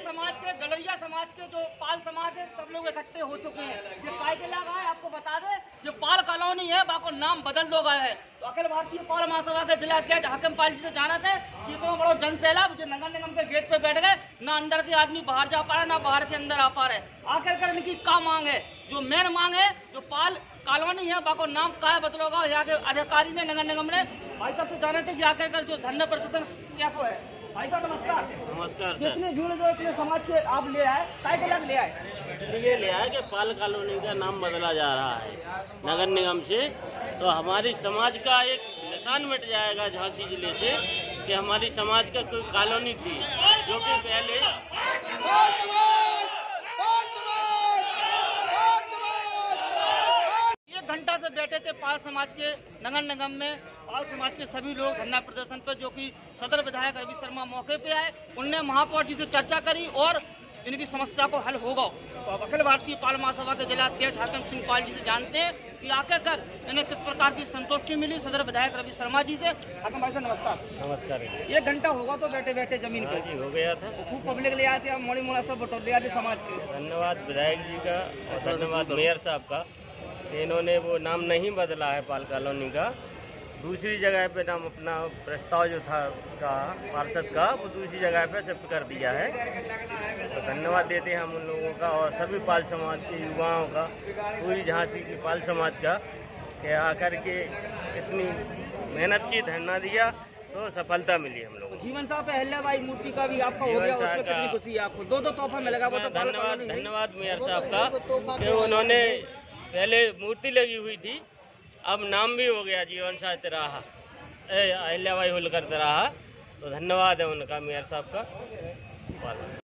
समाज के, गलरिया समाज के जो पाल समाज है, सब लोग इकट्ठे हो चुके हैं। ये काय के लगा है आपको बता दे, जो पाल कॉलोनी है बाको नाम बदल दो गया है। तो अखिल भारतीय पाल महासभा के जिला अध्यक्ष हाकिम पाल जी से जाना थे कि तो बड़ो जन सैलाब जो नगर निगम के गेट पे बैठ गए, ना अंदर से आदमी बाहर जा पा रहा, ना बाहर के अंदर आ पा रहे। आखिरकार इनकी क्या मांग है? जो मेन मांग है, जो पाल कॉलोनी है बाको नाम काय बदलोगा, यहाँ के अधिकारी ने, नगर निगम ने। भाई साहब तो जाने थे कि आखिरकार जो धरना प्रदर्शन कैसा है। भाई साहब नमस्कार। नमस्कार। जितने भीड़ जो इतने समाज से आप ले आए, काय के लग ले आए? इसलिए ले आए कि पाल कॉलोनी का नाम बदला जा रहा है नगर निगम से, तो हमारी समाज का एक निशान मिट जाएगा झांसी जिले से कि हमारी समाज का कोई कॉलोनी थी जो कि पहले घंटा से बैठे थे पाल समाज के नगर निगम में। पाल समाज के सभी लोग धरना प्रदर्शन पर, जो कि सदर विधायक रवि शर्मा मौके पे आए, उनने महापौर जी से चर्चा करी और इनकी समस्या को हल होगा। तो अखिल भारतीय पाल महासभा के जिला अध्यक्ष हाकिम सिंह पाल जी से जानते हैं कि आखिरकार इन्हें किस प्रकार की संतुष्टि मिली सदर विधायक रवि शर्मा जी से। हाकिम भाई साहब नमस्कार। नमस्कार। 1 घंटा होगा तो बैठे बैठे जमीन पे जी हो गया था। खूब पब्लिक ले आते हैं, मोड़ी मोड़ा सब बटोर ले आते समाज के। धन्यवाद विधायक जी का और धन्यवाद मेयर साहब का, इन्होंने वो नाम नहीं बदला है पाल कॉलोनी का, दूसरी जगह पे नाम अपना प्रस्ताव जो था उसका पार्षद का वो दूसरी जगह पे शिफ्ट कर दिया है। तो धन्यवाद देते हैं हम उन लोगों का और सभी पाल समाज के युवाओं का, पूरी झांसी की पाल समाज का, कि आकर के इतनी मेहनत की, धरना दिया तो सफलता मिली हम लोगों को। जीवन साहब अहिल्याबाई मूर्ति का भी आपका हो गया, उसमें कितनी खुशी है आपको? 2 तोहफा मिलेगा। वो तो धन्यवाद मेयर साहब का कि उन्होंने पहले मूर्ति लगी हुई थी, अब नाम भी हो गया जीवन साथ रहा अहिल्याबाई होलकर रहा। तो धन्यवाद है उनका, मेयर साहब का।